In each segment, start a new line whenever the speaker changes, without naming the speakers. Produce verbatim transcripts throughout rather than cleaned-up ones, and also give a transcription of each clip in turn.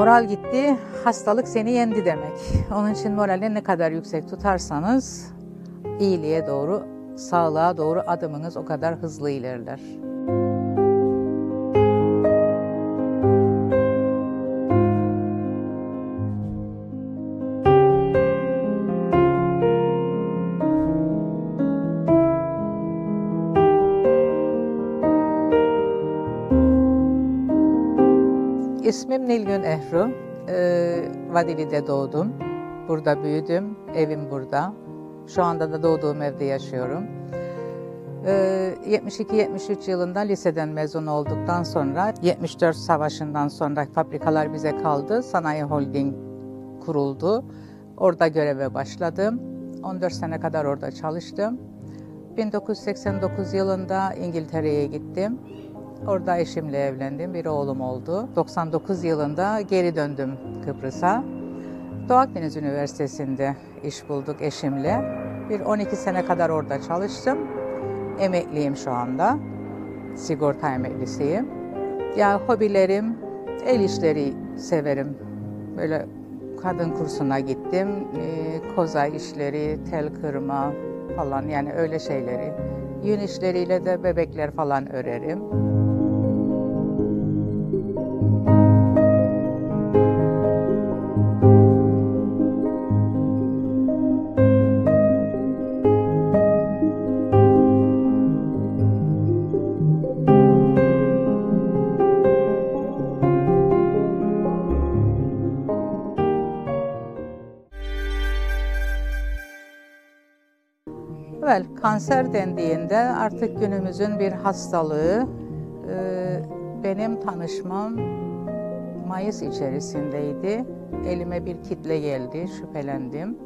Moral gitti, hastalık seni yendi demek. Onun için morali ne kadar yüksek tutarsanız iyiliğe doğru, sağlığa doğru adımınız o kadar hızlı ilerler. İsmim Nilgün Ehru. Ee, Vadili'de doğdum. Burada büyüdüm. Evim burada. Şu anda da doğduğum evde yaşıyorum. Ee, yetmiş iki yetmiş üç yılında liseden mezun olduktan sonra yetmiş dört savaşından sonra fabrikalar bize kaldı. Sanayi Holding kuruldu. Orada göreve başladım. on dört sene kadar orada çalıştım. bin dokuz yüz seksen dokuz yılında İngiltere'ye gittim. Orada eşimle evlendim, bir oğlum oldu. doksan dokuz yılında geri döndüm Kıbrıs'a. Doğu Akdeniz Üniversitesi'nde iş bulduk eşimle. Bir on iki sene kadar orada çalıştım. Emekliyim şu anda. Sigorta emeklisiyim. Ya hobilerim, el işleri severim. Böyle kadın kursuna gittim. E, koza işleri, tel kırma falan, yani öyle şeyleri. Yün işleriyle de bebekler falan örerim. Evet, kanser dendiğinde artık günümüzün bir hastalığı. Ee, benim tanışmam Mayıs içerisindeydi. Elime bir kitle geldi, şüphelendim.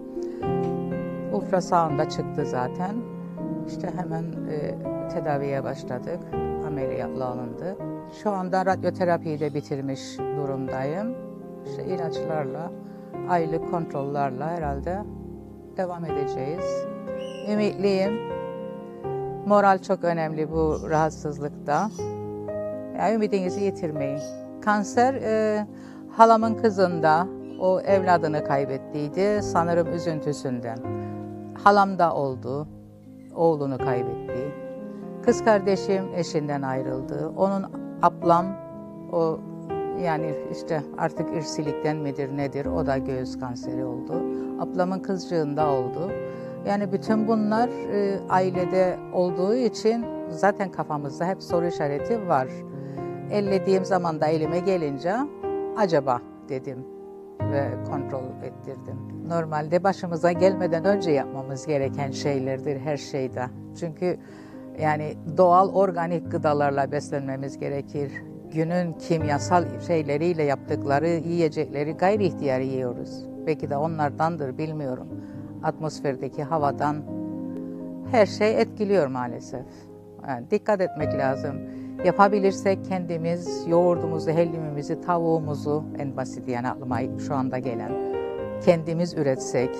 Ultrasonda çıktı zaten. İşte hemen e, tedaviye başladık, ameliyatla alındı. Şu anda radyoterapiyi de bitirmiş durumdayım. İşte ilaçlarla, aylık kontrollerle herhalde devam edeceğiz. Ümitliyim. Moral çok önemli bu rahatsızlıkta. Yani ümidinizi yitirmeyin. Kanser, e, halamın kızında o evladını kaybettiydi. Sanırım üzüntüsünden. Halam da oldu. Oğlunu kaybetti. Kız kardeşim eşinden ayrıldı. Onun ablam, o yani işte artık irsilikten midir nedir, o da göğüs kanseri oldu. Ablamın kızcığında oldu. Yani bütün bunlar e, ailede olduğu için zaten kafamızda hep soru işareti var. Ellediğim zaman da elime gelince acaba dedim ve kontrol ettirdim. Normalde başımıza gelmeden önce yapmamız gereken şeylerdir her şeyde. Çünkü yani doğal organik gıdalarla beslenmemiz gerekir. Günün kimyasal şeyleriyle yaptıkları yiyecekleri gayri ihtiyari yiyoruz. Belki de onlardandır, bilmiyorum. Atmosferdeki havadan her şey etkiliyor maalesef. Yani dikkat etmek lazım. Yapabilirsek kendimiz yoğurdumuzu, hellimimizi, tavuğumuzu, en basit yani aklıma şu anda gelen, kendimiz üretsek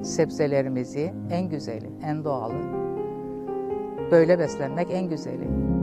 sebzelerimizi, en güzeli, en doğalı. Böyle beslenmek en güzeli.